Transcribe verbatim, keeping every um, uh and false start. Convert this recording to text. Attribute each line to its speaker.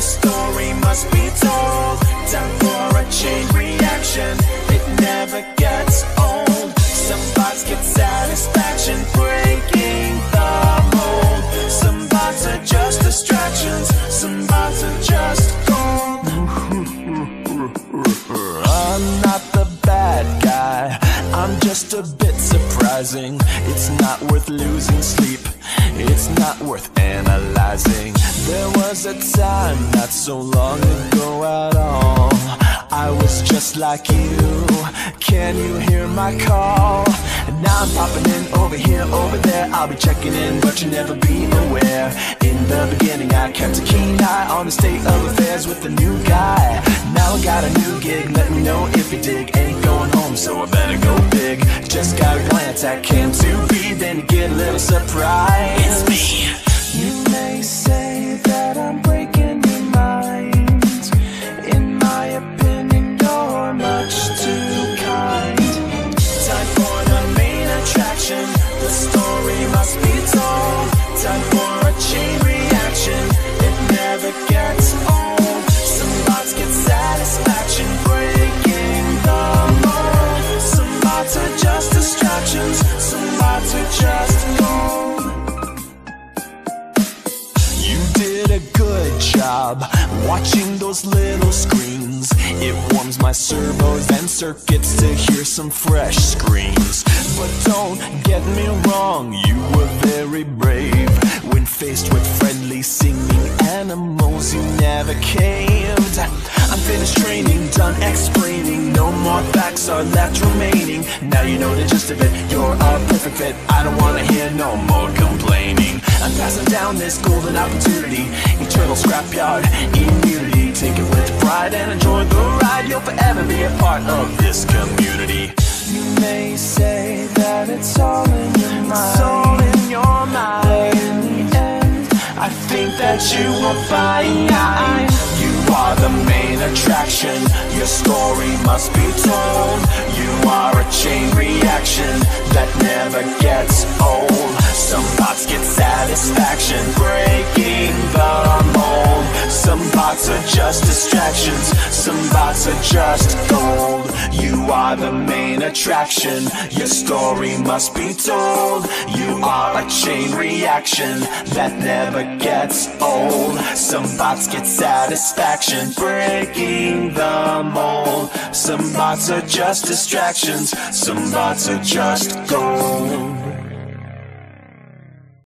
Speaker 1: story must be told. Time for a chain reaction, it never gets old. Some bots get satisfaction breaking the mold. Some bots are just distractions, some bots are just gold. I'm not the bad guy, I'm just a bit surprising. It's not worth losing sleep, it's not worth analyzing. There was a time not so long ago at all, I was just like you, can you hear my call? And now I'm popping in over here, over there, I'll be checking in but you'll never be aware. In the beginning I kept a keen eye on the state of affairs with the new guy. Now I got a new gig, let me know if you dig. Ain't going home so I better go big. Just got a glance at Cam to be, then you get a little surprise. It's me. You may say that I'm breaking your mind, in my opinion you're much too kind. Time for the main attraction, the story must be told. Time for a chain reaction, it never gets old. Some bots get satisfaction breaking the mold. Some bots are just distractions, some bots are just gold. You did a good job watching those little screens. It warms my servos and circuits to hear some fresh screams. But don't get me wrong, you were very brave. When faced with friendly singing animals, you never caved. I'm finished training, done explaining, no more facts are left remaining. Now you know the gist of it, you're a perfect fit, I don't wanna hear no more complaining. I'm passing down this golden opportunity, eternal scrapyard immunity. Take it with pride and enjoy the ride, you'll forever be a part of this community. You may say that it's all in your mind, it's all in your mind, but in the end I think that you will find you are the main attraction, your story must be told. You are a chain reaction that never gets old. Some bots get satisfaction breaking the mold. Some bots are just distractions, some bots are just gold. You are the main attraction, your story must be told. You are a chain reaction that never gets old. Some bots get satisfaction breaking the mold. Some bots are just distractions, some bots are just gold.